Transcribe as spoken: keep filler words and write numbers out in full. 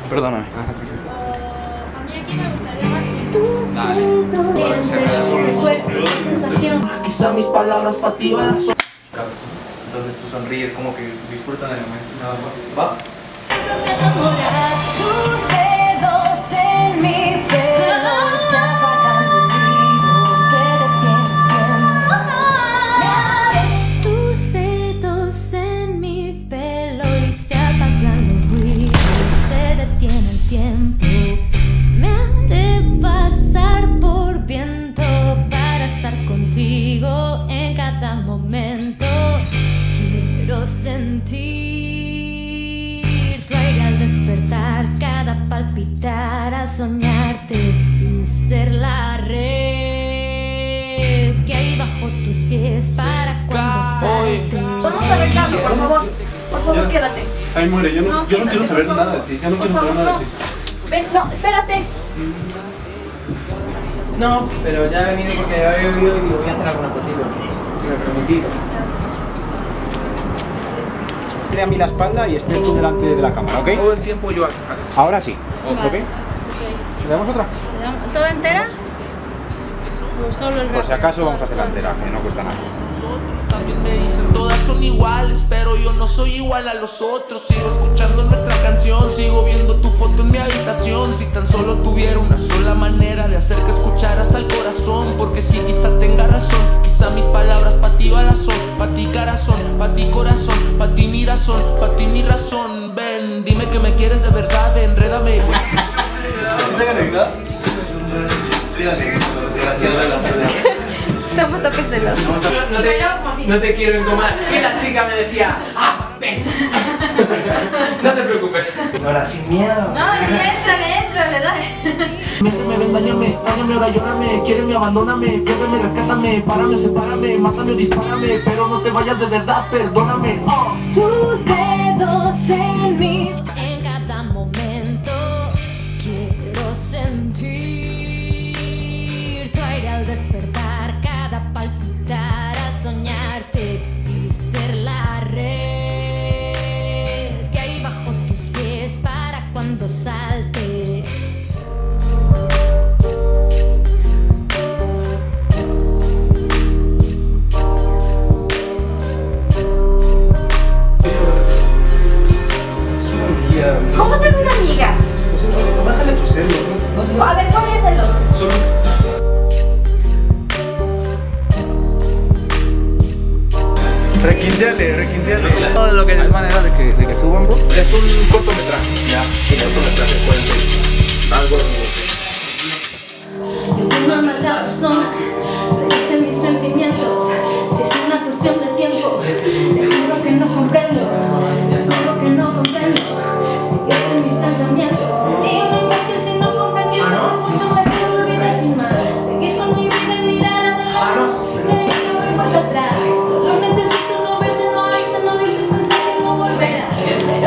Perdóname. A mí aquí me gustaría más. Dale. Quizá mis palabras para ti van a sonar. Entonces tú sonríes, como que disfrutan el momento, nada más. ¿Va? Tus dedos en mi pelo se apagan los ruidos, se detiene el tiempo. Tus dedos en mi pelo y se apagan los ruidos, se detiene el tiempo. Me haré pasar por viento para estar contigo en cada momento. Quiero sentir tu aire al despertar, cada palpitar al soñarte y ser la red que hay bajo tus pies para cuando salte. Vamos a arreglarlo, por favor. Por favor, Ya. quédate. Ay, muere, yo no, No, yo no quédate, quiero saber por nada de favor. ti. Ya no Por quiero saber favor, nada de no. ti. Ven, no, espérate. No, pero ya he venido porque he oído y digo, voy a hacer alguna contigo, si me permitís. Dale a mí la espalda y estés tú delante de la cámara, ¿ok? Todo el tiempo yo acá. Ahora sí, ¿ok? Vale. ¿Le damos otra? ¿Toda entera? ¿O solo el Por si rap? acaso vamos a hacer la entera, que no cuesta nada. También me dicen todas son iguales, pero yo no soy igual a los otros. Sigo escuchando nuestra canción, sigo viendo tu foto en mi habitación. Si tan solo tuviera una sola manera de hacer que escucharas al corazón, porque si quizá tenga razón, quizá mis palabras pa' ti balas son, pa' ti corazón, pa' ti corazón, pa' ti mi razón, pa' ti mi razón. Ven, dime que me quieres de verdad, enrédame. ¿Así se conecta? Estamos a celos. No te, no te quiero encomar. Que la chica me decía, ah, ven. No te preocupes. Ahora sin miedo. No, sí, éntrale, éntrale, dale. Méteme, ven, dañame, dañame, ahora llórame, quiéreme, abandóname, piérdeme, rescátame, párame, sepárame, mátame o dispárame, pero no te vayas de verdad, perdóname. Oh. Tus dedos en mí en cada momento. Quiero sentir tu aire al despertar, cada palpitar al soñarte y ser la red que hay bajo tus pies para cuando saltes. ¿Cómo ser una amiga? Bájale tu celo. No, no, A ver, pónselos. solo... Requinteale, requinteale. Todo lo que es manera de que, de que suban, bro. Es un cortometraje. Ya. Y el cortometraje puede ser algo de... Es una mala razón, leíste mis sentimientos. Si es una cuestión de tiempo, te juro que no comprendo. Te juro que no comprendo. Sigues en mis pensamientos. Y no inventes si no comprendiste, es mucho mejor olvidar sin más. Seguir con mi vida y mirar adelante. Creer que voy para atrás. Solo necesito no verte, no oírte, no irte, pensar que no volverás. Pero